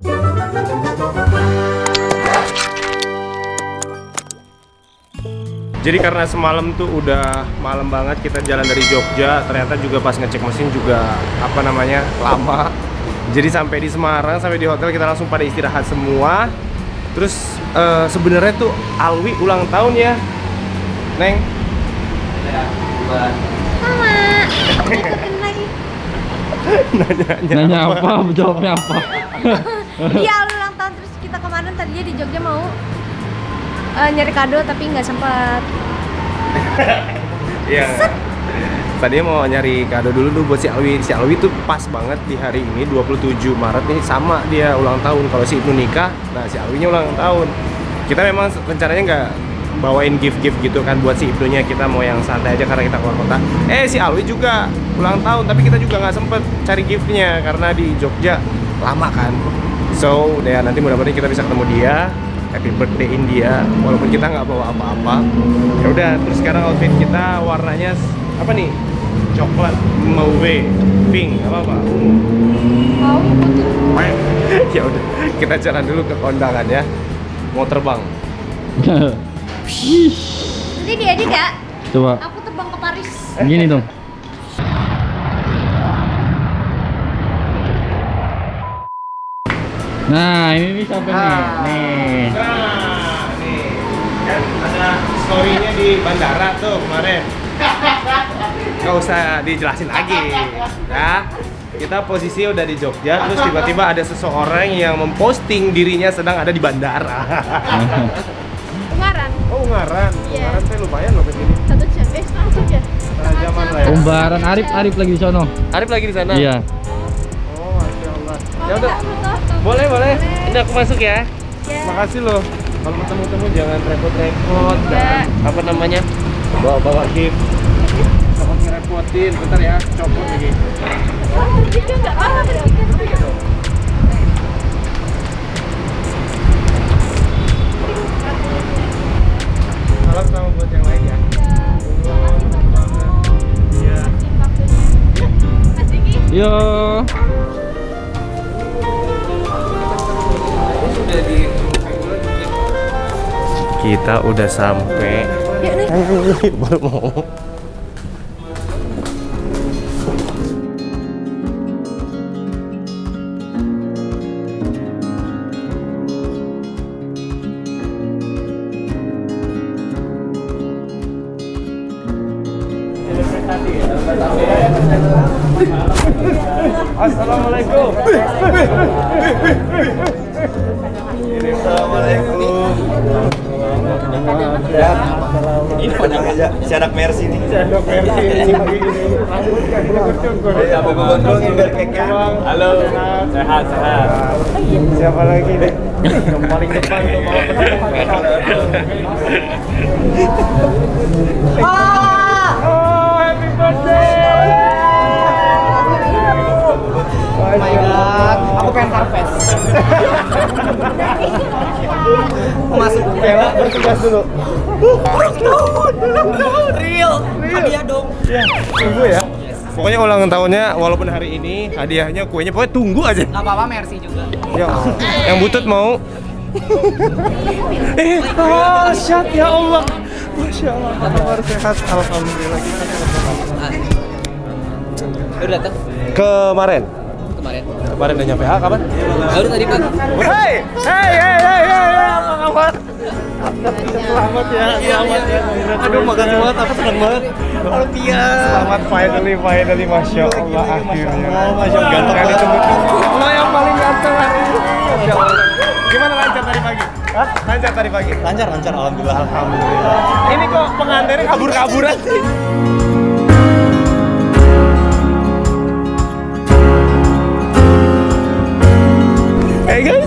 Jadi karena semalam tuh udah malam banget, kita jalan dari Jogja, ternyata juga pas ngecek mesin juga apa namanya lama. Jadi sampai di Semarang, sampai di hotel kita langsung pada istirahat semua. Terus sebenarnya tuh Alwi ulang tahun ya, Neng. Ya, buat Mama, ikutin lagi. nanya apa? Jawabnya apa? Iya, Alwi ulang tahun. Terus kita kemarin tadinya di Jogja mau nyari kado tapi nggak sempat. Iya. Tadinya mau nyari kado dulu tuh buat si Alwi. Si Alwi tuh pas banget di hari ini 27 Maret nih, sama dia ulang tahun. Kalau si Ibnu nikah, nah si Alwinya ulang tahun. Kita memang rencananya nggak bawain gift-gift gitu kan buat si Ibnunya, kita mau yang santai aja karena kita keluar kota. Si Alwi juga ulang tahun, tapi kita juga nggak sempet cari giftnya karena di Jogja lama kan. So, ya nanti mudah-mudahan kita bisa ketemu dia. Happy birthday India, walaupun kita nggak bawa apa-apa. Ya udah, terus sekarang outfit kita warnanya apa nih? Coklat, mauve, pink, apa? Mau putih. Ya udah, kita jalan dulu ke kondangan ya. Mau terbang. Nanti diedit ya. Coba Aku terbang ke Paris. gini dong. Nah, ini siapa nih? Nih. Nah, nih kan ada story-nya di bandara tuh kemarin. Nggak usah dijelasin lagi ya. Kita posisi udah di Jogja, terus tiba-tiba ada seseorang yang memposting dirinya sedang ada di bandara. Ungaran. Oh, Ungaran. Iya. Ungaran saya lumayan loh kesini. 1 jam. Langsung ya. Setengah jaman lah ya. Umbaran Arif lagi di sono. Arif lagi di sana. Iya. Oh, Masya Allah. Ya udah. Foto. Boleh. Ini aku masuk ya. Ya. Makasih loh. Kalau ketemu-temu jangan repot-repot. Enggak. Apa namanya? Bawa gift. Takut ngerepotin. Bentar ya, copot lagi. Bertiga nggak apa bertiga. Salam sama buat yang lain ya. Iya. Mas Diki. Yo. Kita udah sampai. Yuk nih. Baru mau. Assalamualaikum. Assalamualaikum. Ini banyak aja si anak Mercy nih. Sendok Mercy ini. Halo. Sehat. Siapa lagi deh? Yang paling depan tuh mau Oh, happy birthday. Oh my god, aku pengen harvest. Mau masuk Bella bertugas dulu. Real. Hadiah dong. Ya, tunggu ya. Pokoknya ulang tahunnya walaupun hari ini hadiahnya kuenya pokoknya tunggu aja. Gak apa-apa, Mercy juga. Ya, yang butut mau. Syat ya Allah. Masya Allah, kabar sehat. Alhamdulillah kita Udah datang kemarin. Kemarin udah nyampe. Kapan? Baru tadi pagi. Hey, apa kabar? Selamat ya, selamat ya. Aduh, makasih banget, aku seneng banget. Selamat finally, Masya Allah akhirnya. Masya Allah, ganteng Yang banget. ditunggu-tunggu. Lo yang paling ganteng hari ini. Masya Allah. Gimana lancar tadi pagi? Hah? Lancar tadi pagi? Lancar, alhamdulillah. Alhamdulillah. Ini kok pengantinnya kabur-kaburan sih? Guys,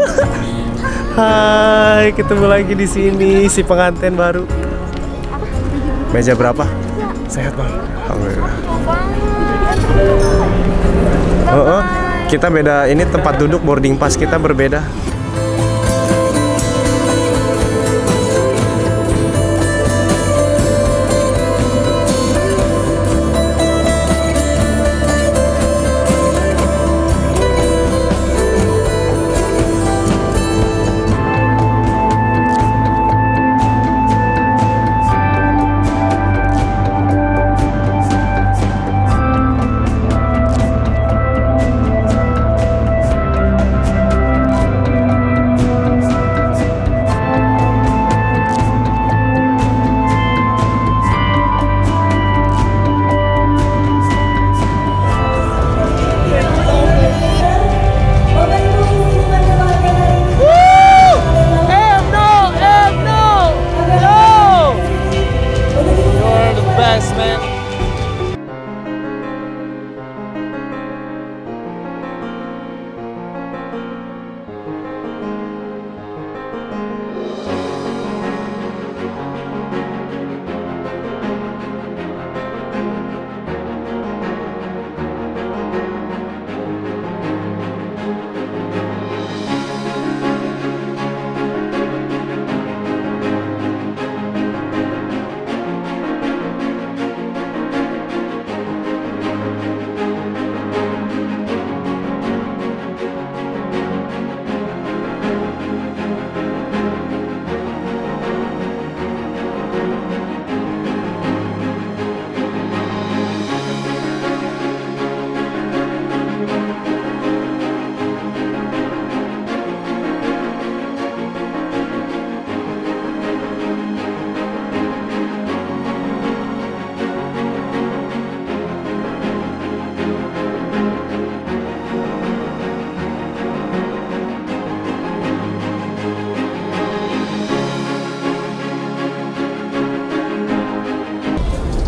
hai, ketemu lagi di sini si pengantin baru. Meja berapa? Sehat bang, alhamdulillah. Kita beda, ini tempat duduk boarding pass kita berbeda.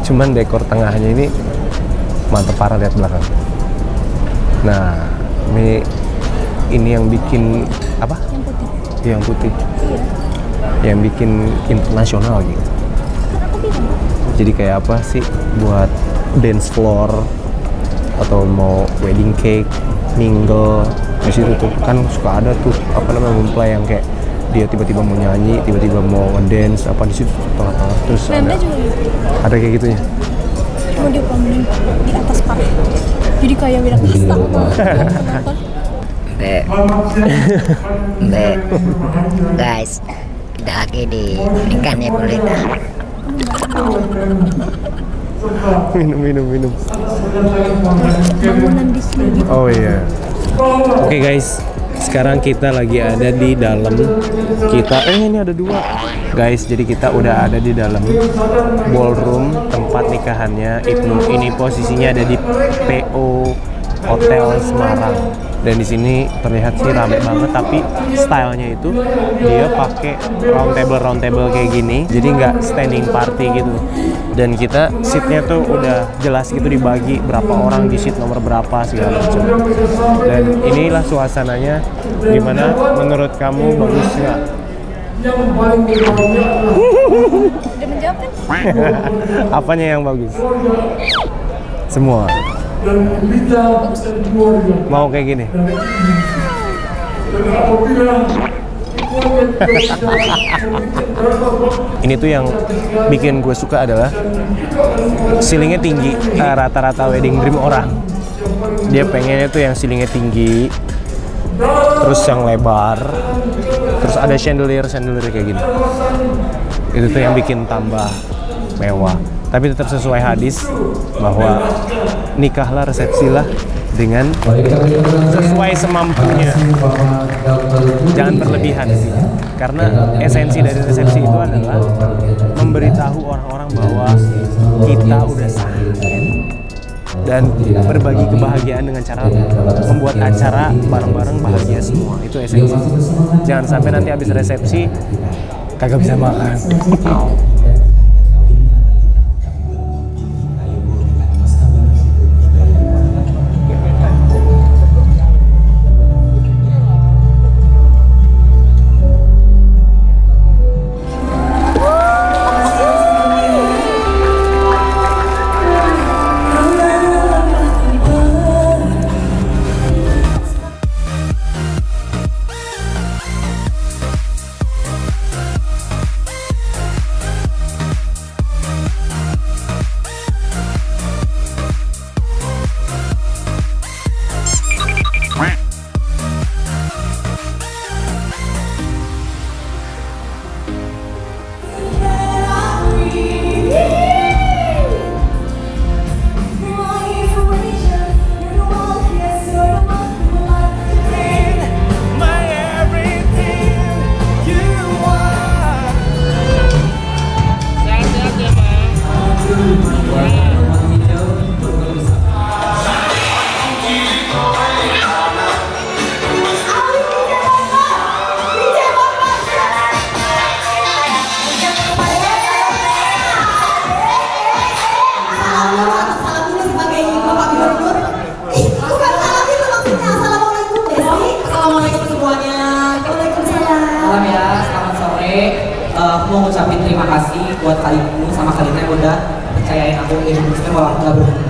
Cuman dekor tengahnya ini mantep parah, lihat belakang. Nah, ini yang bikin apa? Yang putih. Iya. Yang bikin internasional gitu. Jadi kayak apa sih buat dance floor atau mau wedding cake, mingle di situ tuh kan suka ada tuh apa namanya mempelai yang kayak dia tiba-tiba mau nyanyi, tiba-tiba mau ngedance apa di situ tengah-tengah terus ada kayak gitunya. Mau dipamerin di atas pakai. Jadi kayak bilang pesta. Mbak, guys, kita lagi di ikan ya Polita. Minum. Bangunan Disney. Oh iya. Oke guys, sekarang kita lagi ada di dalam. Ini ada 2 guys. Jadi kita udah ada di dalam ballroom tempat nikahannya Ibnu. Ini posisinya ada di PO Hotel Semarang. Dan di sini terlihat sih rame banget, tapi stylenya itu dia pakai round table kayak gini, jadi nggak standing party gitu. Dan kita seatnya tuh udah jelas gitu dibagi berapa orang di seat nomor berapa segala macam. Dan inilah suasananya, gimana menurut kamu, bagus nggak? Udah menjawab kan? Apanya yang bagus? Semua. Mau kayak gini. Ini tuh yang bikin gue suka adalah ceilingnya tinggi. Rata-rata wedding dream orang dia pengennya tuh yang ceilingnya tinggi, terus yang lebar, terus ada chandelier kayak gini. Itu tuh yang bikin tambah mewah. Tapi tetap sesuai hadis bahwa nikahlah, resepsilah dengan sesuai semampunya. Jangan berlebihan sih. Karena esensi dari resepsi itu adalah memberitahu orang-orang bahwa kita udah sah dan berbagi kebahagiaan dengan cara membuat acara bareng-bareng bahagia semua. Itu esensi. Jangan sampai nanti habis resepsi kagak bisa makan. Aku mau ngucapin terima kasih buat Kak Ibnu sama Kak Lina yang udah percayain aku instrumen walau aku gak berhubungan.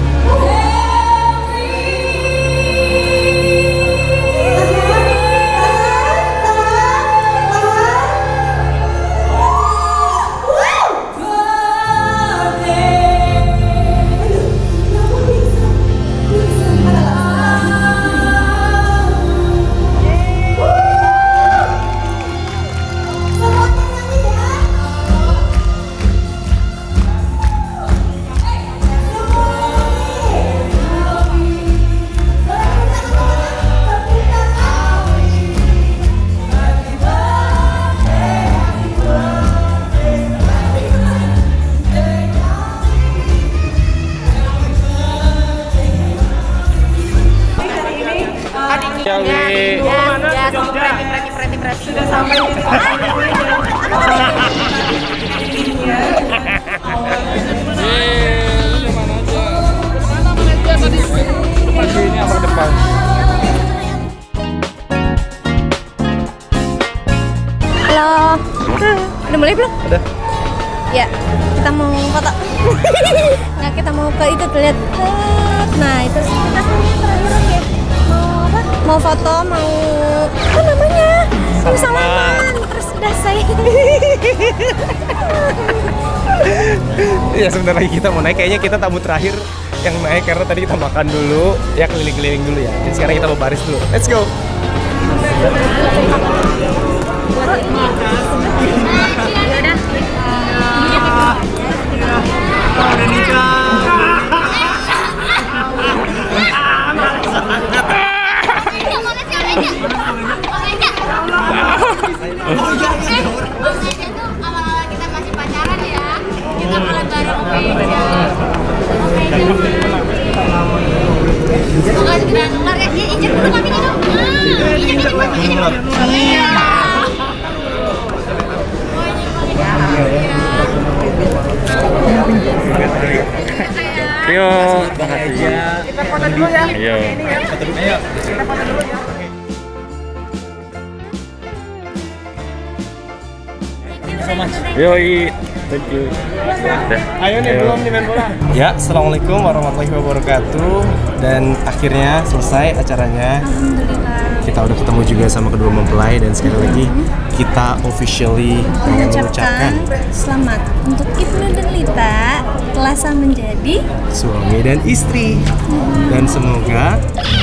Sudah sampai di sana. Udah mulai belum? Udah. Ya, kita mau foto. Nah, kita mau ke itu tuh lihat. Nah, itu sih kita terakhir ya. Mau apa? Mau foto, mau apa namanya? Mau salaman. Terus udah saya. Ya sebentar lagi kita mau naik. Kayaknya kita tamu terakhir yang naik karena tadi kita makan dulu, ya keliling-keliling dulu ya. Jadi sekarang kita mau baris dulu. Let's go. Awal-awal kita masih pacaran ya, kita mulai bareng semoga segera nular ya. Injek dulu kaminya dong. Injek Yo, Kita foto dulu ya. Ayo. Ayo. Kita foto dulu ya. Yoi, thank you. Ayo nih, belum nih main bola. Ya, assalamualaikum warahmatullahi wabarakatuh. Dan akhirnya selesai acaranya. Alhamdulillah. Kita udah ketemu juga sama kedua mempelai dan sekali lagi kita officially mengucapkan selamat untuk Ibnu dan Lita telah sah menjadi suami dan istri. Dan semoga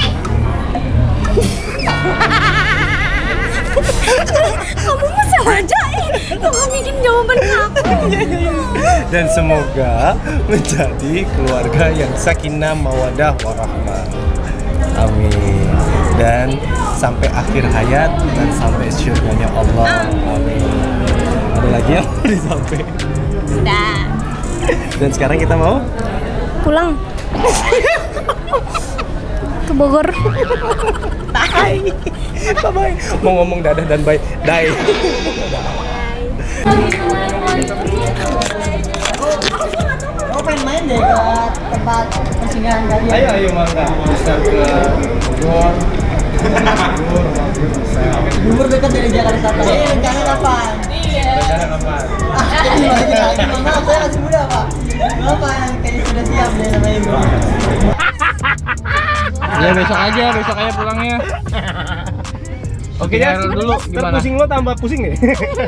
kamu masih aja kamu bikin jawaban aku. dan semoga menjadi keluarga yang sakinah mawadah warahmah. Amin. Dan sampai akhir hayat dan sampai syurganya Allah. Amin. Ada lagi yang mau disampaikan? Udah. Dan sekarang kita mau Pulang. Ke Bogor. bye. Bye. Mau ngomong dadah dan bye. Bye. Aku pengen main deh ke tempat persinggahan kalian. Ayo mangga. Bisa ke Bogor. Bogor dekat dari Jakarta. Rencana kapan? Rencana kapan? Gimana? Saya masih muda, Pak. Bapak yang kayaknya sudah siap deh sama Ibu. Ya besok aja pulangnya. Oke ya, dulu gimana? Pusing lo tambah pusing nih.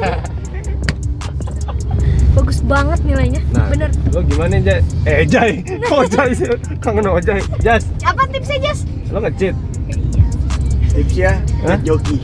Bagus banget nilainya. Nah, bener. lo gimana Jay? Jay, kok Jay sih? Kangen Jay. Jas, Apa tipsnya, Jas? lo nge-cheat? Tipsnya Hah? joki.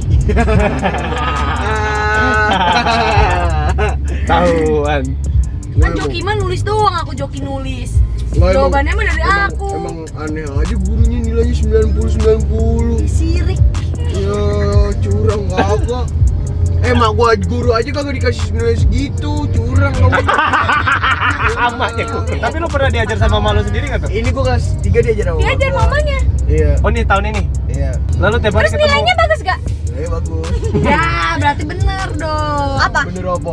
Tahuan. Kan Joki mah nulis doang, aku Joki nulis. Nggak, Jawabannya mah dari emang- aku. Emang aneh aja gurunya nilainya 90. Sirik. Ya curang kagak. Mak gua guru aja kagak dikasih nilai segitu, curang kamu. Amanya kok. Tapi lo pernah diajar sama malu sendiri nggak tuh? Ini gua kelas 3 diajar sama Diajar gua. mamanya. Iya. Oh nih tahun ini. Iya. Lalu tiap hari Terus ketemu. nilainya bagus gak? Bagus. Ya, berarti bener dong. Apa? Bener apa?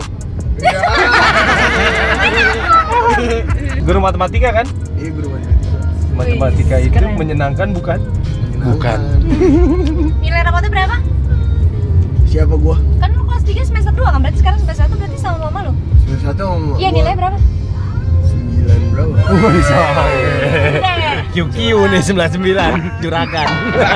Guru matematika kan? Iya guru matematika. Matematika itu keren. menyenangkan bukan? Bukan. Nilai rapotnya berapa? Siapa gua? Kan lu kelas 3 semester 2 kan? Berarti sekarang semester 1 berarti sama mama lu? Semester 1 sama Iya, gua nilai berapa? 9 berapa? Bisa. Udah. QQ nih 99 juragan.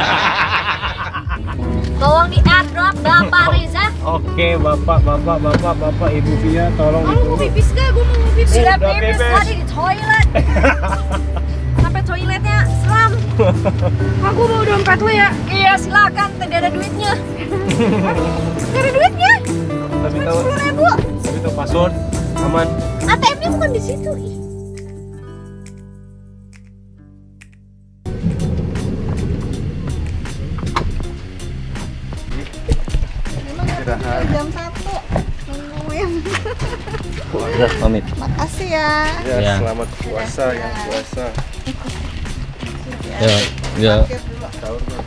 Tolong di airdrop Bapak Reza. Oke, bapak, Ibu Via tolong Kamu mau pipis gak? Gue mau pipis. Sudah Sudah pipis pipis. tadi di toilet. Sampai toiletnya seram. Aku mau dompet lu ya? Iya silakan. Tadi ada duitnya. Gak ada duitnya. Tapi tahu 10.000. tapi tahu password aman. ATM-nya bukan di situ. Ih. Istirahat. Jam 1. Nungguin. Udah pamit. Makasih ya. Ya, Ya. selamat puasa yang puasa. Ya. Sahur Bang.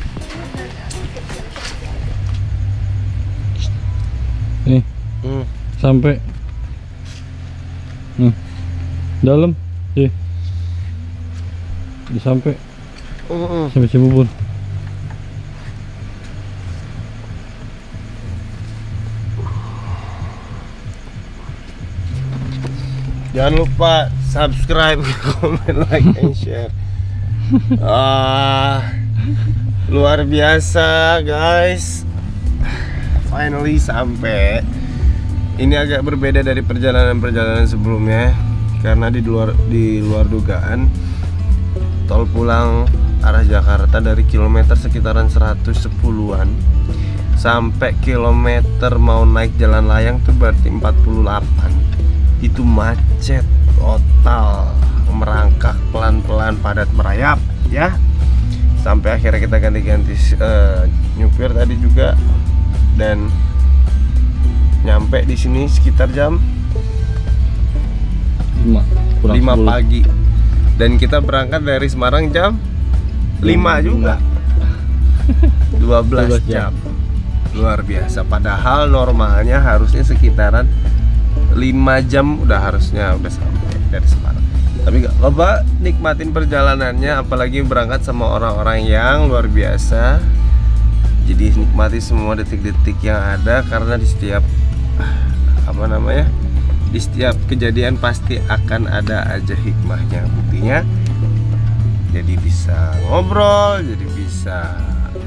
Nih, sampai. Dalam. Sih. Udah sampai. Sampai Cibubur. Jangan lupa subscribe, comment, like, and share. Luar biasa guys. Finally sampai. Ini agak berbeda dari perjalanan-perjalanan sebelumnya karena di luar dugaan. Tol pulang arah Jakarta dari kilometer sekitaran 110-an sampai kilometer mau naik jalan layang tuh berarti 48. Itu macet total, merangkak pelan-pelan, padat merayap ya. Sampai akhirnya kita ganti-ganti nyupir tadi juga, dan nyampe di sini sekitar jam 5 pagi. Dan kita berangkat dari Semarang jam 5 juga. 12 jam. Luar biasa. Padahal normalnya harusnya sekitaran 5 jam udah sampai dari Semarang. Tapi gak lupa nikmatin perjalanannya, apalagi berangkat sama orang-orang yang luar biasa. Jadi nikmati semua detik-detik yang ada, karena di setiap di setiap kejadian pasti akan ada aja hikmahnya. Buktinya jadi bisa ngobrol, jadi bisa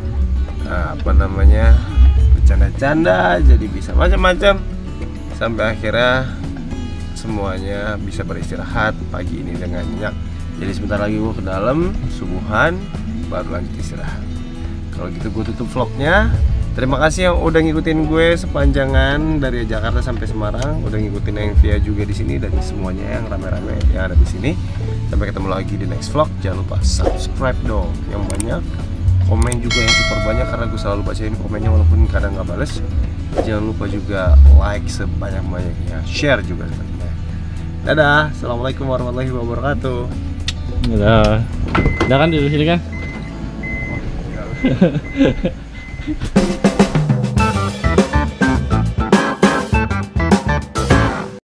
bercanda-canda, jadi bisa macam-macam, sampai akhirnya semuanya bisa beristirahat pagi ini dengan nyenyak. Jadi sebentar lagi gue ke dalam subuhan, baru lanjut istirahat. Kalau gitu gue tutup vlognya. Terima kasih yang udah ngikutin gue sepanjangan dari Jakarta sampai Semarang, udah ngikutin yang via juga di sini, dan semuanya yang rame-rame yang ada di sini. Sampai ketemu lagi di next vlog. Jangan lupa subscribe dong yang banyak, komen juga yang super banyak karena gue selalu bacain komennya walaupun kadang nggak bales. Jangan lupa juga like sebanyak-banyaknya, share juga sebanyak. Dadah, assalamualaikum warahmatullahi wabarakatuh. Dadah. Udah kan di sini kan?